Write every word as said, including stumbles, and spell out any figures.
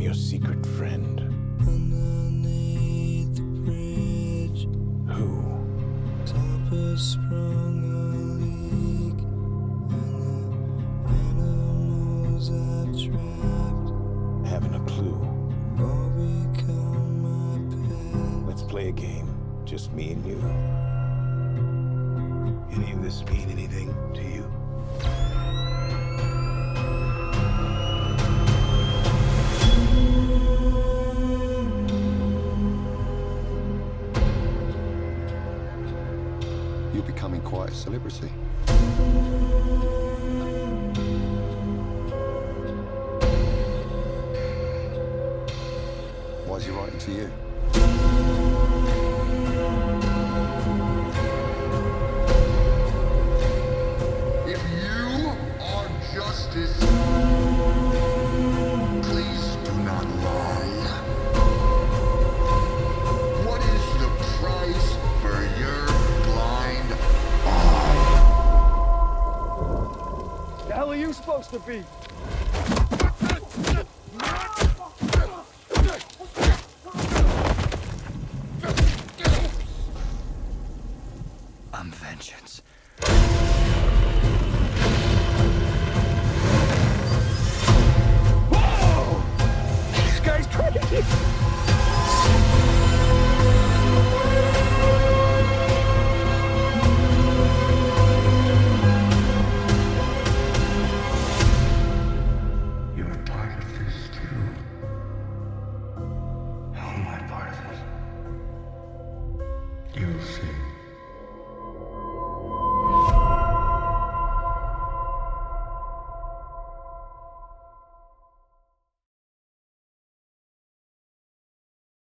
your secret friend. Underneath the bridge, Who? Topper sprung a leak, and the animals I've trapped Haven't a clue. all become my pet. Let's play a game. Just me and you. Any of this mean anything to you? You're becoming quite a celebrity. Why is he writing to you?